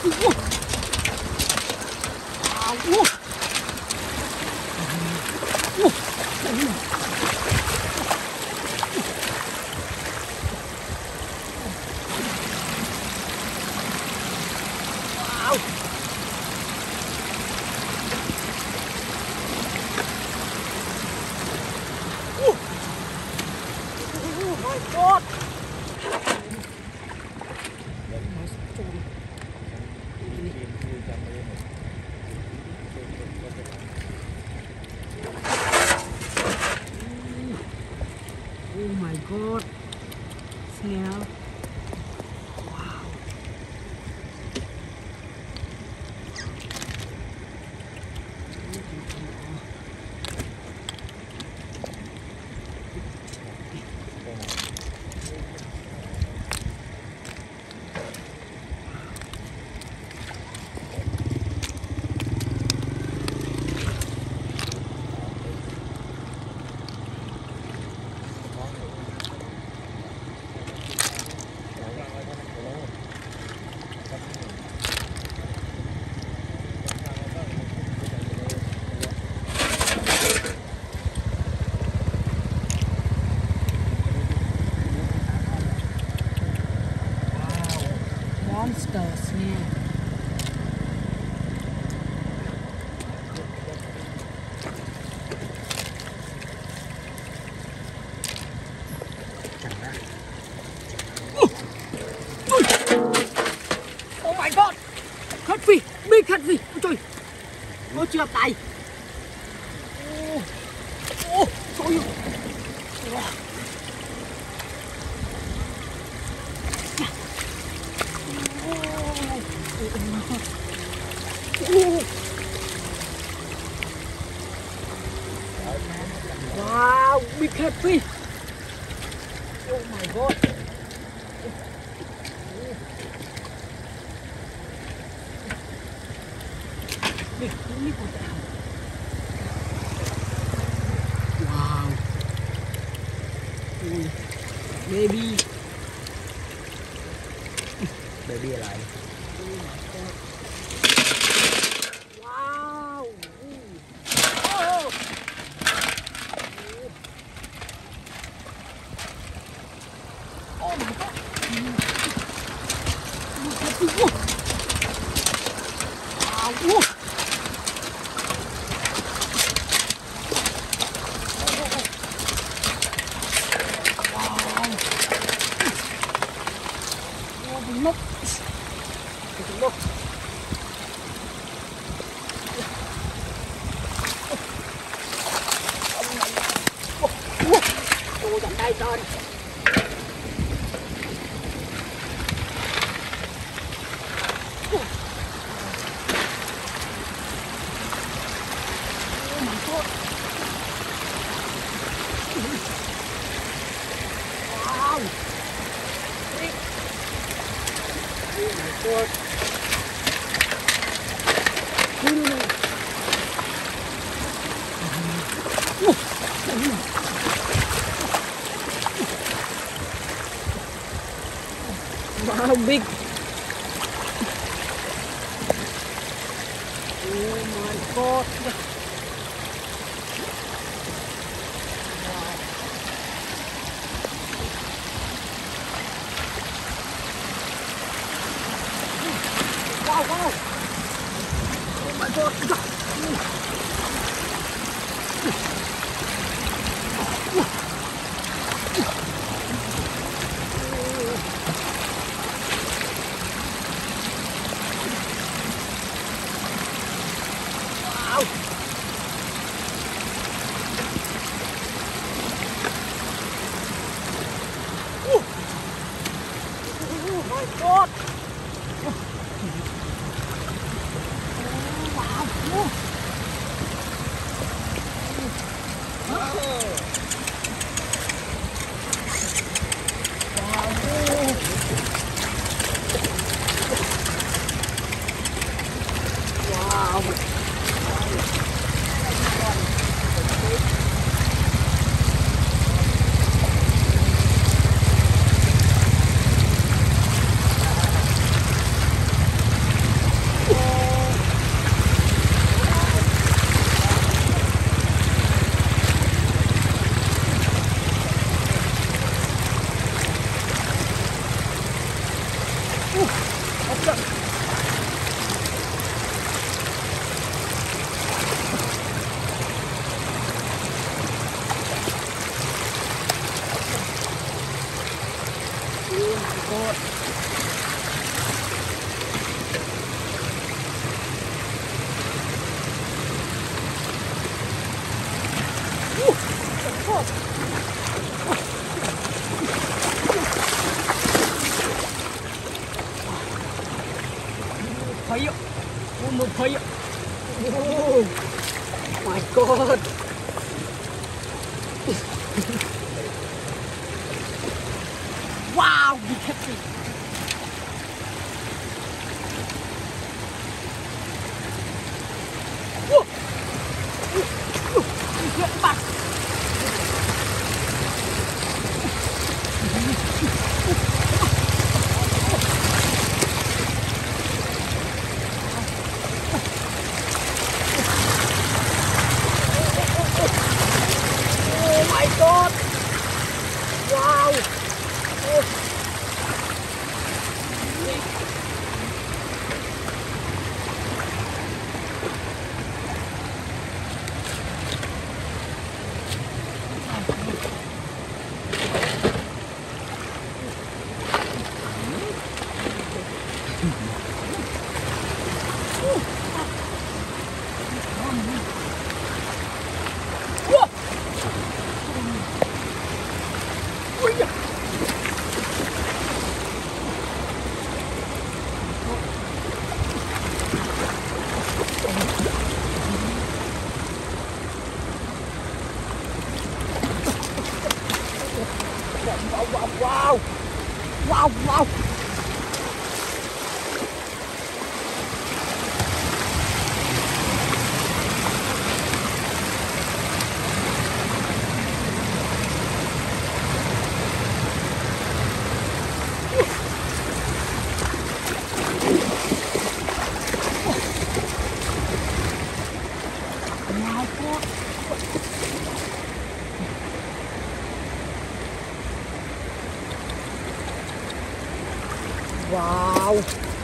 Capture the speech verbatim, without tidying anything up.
Oh my god, smell. Wow. Monsters nha. Oh my god, catfish, big catfish. Ôi trời, ôi chưa tay. Ô, trời ơi. Wow, big catfish. Oh my god. Big, big one. Wow. Ui, baby. Baby lại. Wow. Oh. Oh my god. Wow. Look. Look. Ôi, dặn tay con. Wow. Oh my god. Wow, big. Oh my god. Wow, wow. Oh my god. God. phẩy ạ. Ô, một phẩy ạ. Oh my god. Wow, big catfish. Whoa. Get back. Oh my god. Wow. Oh. Wow, wow, wow. Wow, wow. Wow.